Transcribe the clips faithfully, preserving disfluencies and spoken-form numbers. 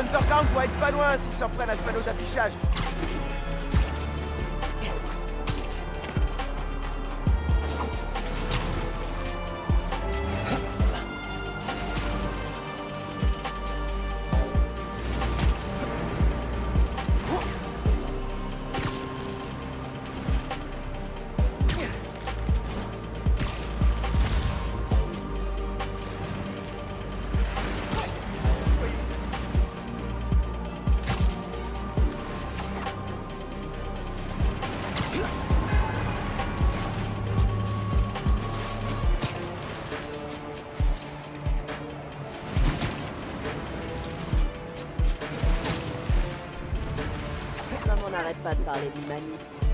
Underground doit être pas loin s'ils s'en prennent à ce panneau d'affichage. On n'arrête pas de parler d'humanité.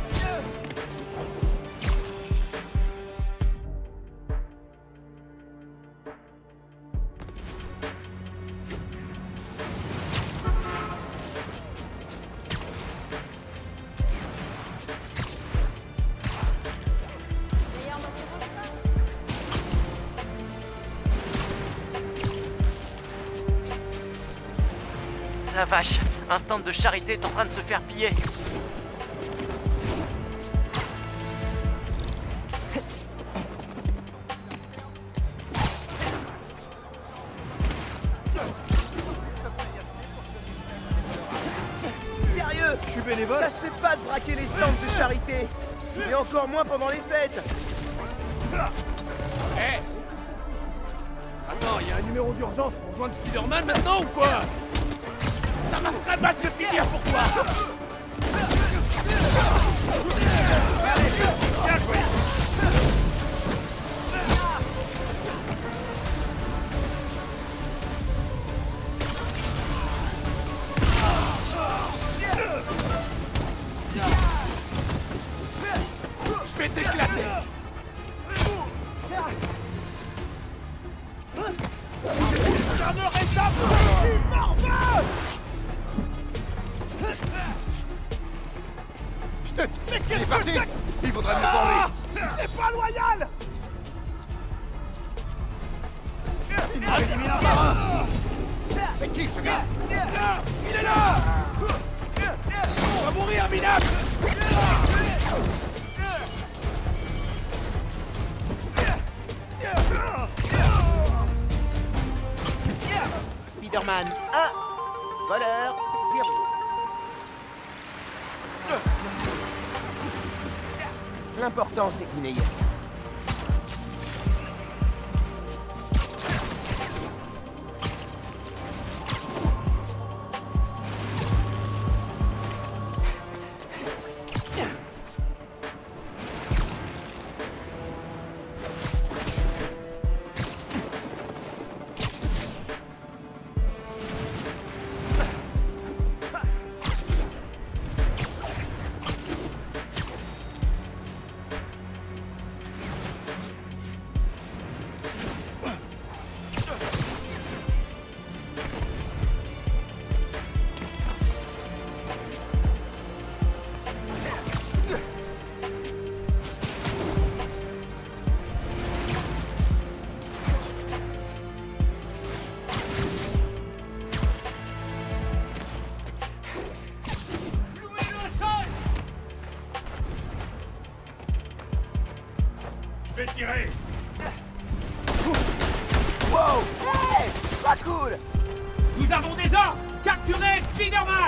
La vache, un stand de charité est en train de se faire piller. Sérieux? Je suis bénévole. Ça se fait pas de braquer les stands de charité. Et encore moins pendant les fêtes. Hé hey. Attends, il y a un numéro d'urgence pour joindre Spider-Man maintenant ou quoi? Ça va très mal se finir pour toi. Allez, bien joué. Je vais t'éclater. Ça me réchappe. Je te... Il est parti. Il faudrait mieux parler. C'est pas loyal. Il nous élimine un par un. C'est qui ce gars? Là, il est là. On va mourir, minable. Spider-Man un, voleur zéro. L'important, c'est qu'il n'ait rien. Je vais tirer. Wow! Hey! Pas cool! Nous avons des ordres. Capturez Spider-Man.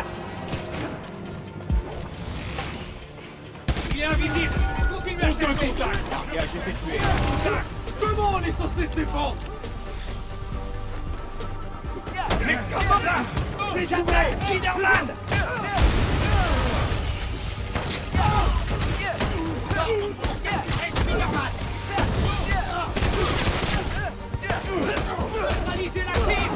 Il est invisible. Continuez à chercher. J'ai été tué. Comment on est censé se défendre? Mais comment ça? J'ai jamais Spider-Man. Spider-Man. Neutralisez la cible.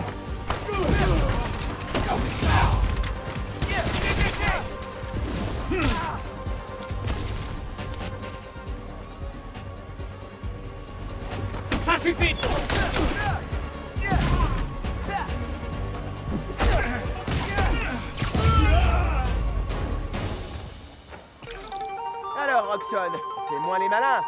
Ça suffit. Alors, Roxxon, fais-moi les malins.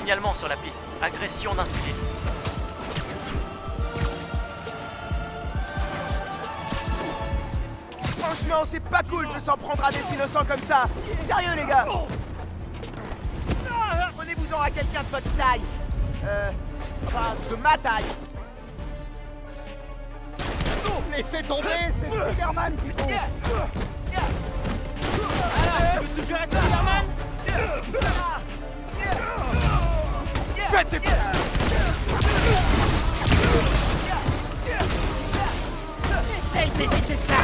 signalement sur l'appli. Agression d'un civil. Franchement, c'est pas cool de s'en prendre à des innocents comme ça. Sérieux, les gars. Prenez-vous-en à quelqu'un de votre taille. Euh... Enfin, de ma taille. Laissez tomber, c'est Spider-Man qui faut. Alors, tu veux te gérer Spider-Man? Faites tes Essaye d'éviter ça.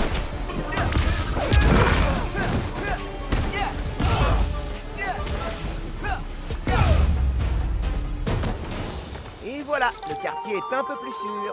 Et voilà, le quartier est un peu plus sûr.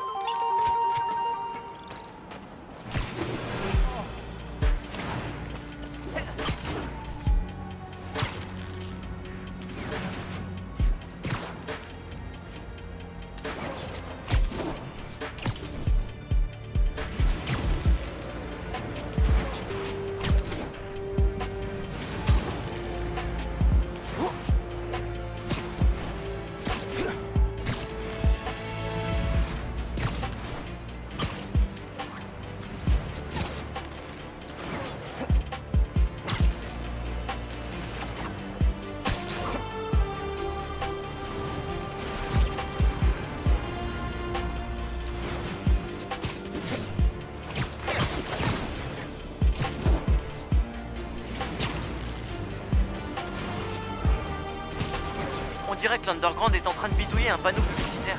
On dirait que l'Underground est en train de bidouiller un panneau publicitaire.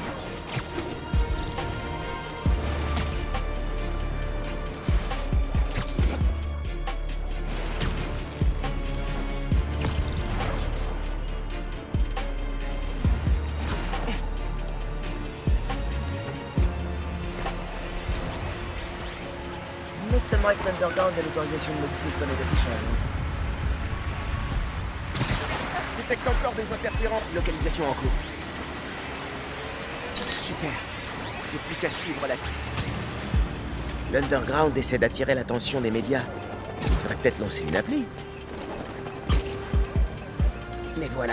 M'étonnerait que l'Underground ait l'autorisation de modifier ce panneau d'affichage. Détecte encore des interférences. Localisation en cours. Super. J'ai plus qu'à suivre la piste. L'Underground essaie d'attirer l'attention des médias. Il faudrait peut-être lancer une appli. Mais voilà.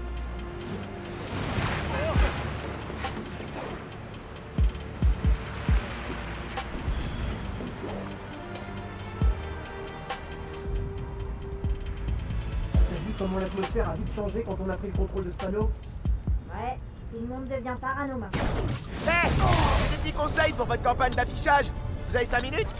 Comment l'atmosphère a vite changé quand on a pris le contrôle de ce panneau. Ouais, tout le monde devient parano maintenant. Hé hey, j'ai des petits conseils pour votre campagne d'affichage. Vous avez cinq minutes?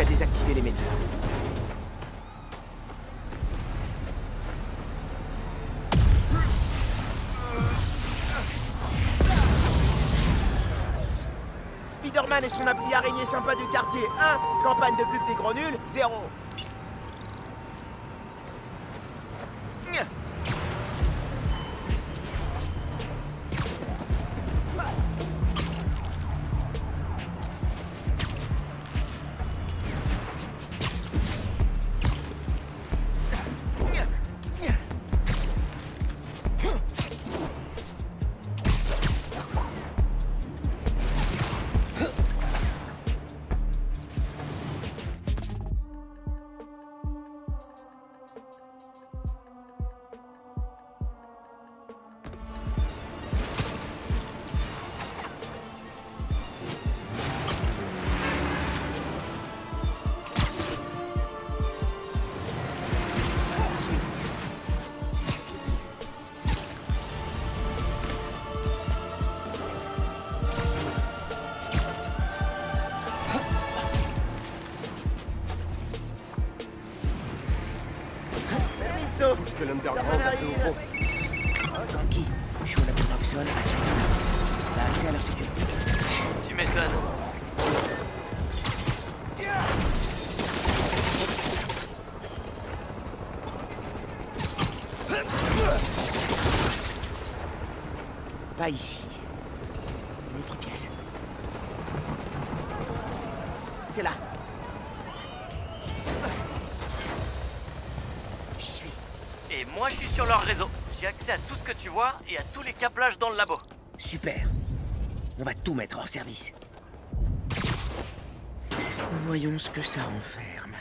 déjà désactivé l'émetteur. Spider-Man et son appli araignée sympa du quartier un. Campagne de pub des gros nuls zéro. Que l'Underground a fait au gros. Tanky, je suis au labo Noxon à Chapman. On a accès à leur sécurité. Tu m'étonnes. Pas ici. Une autre pièce. C'est là. J'y suis. Et moi, je suis sur leur réseau. J'ai accès à tout ce que tu vois et à tous les câblages dans le labo. Super. On va tout mettre hors service. Voyons ce que ça renferme.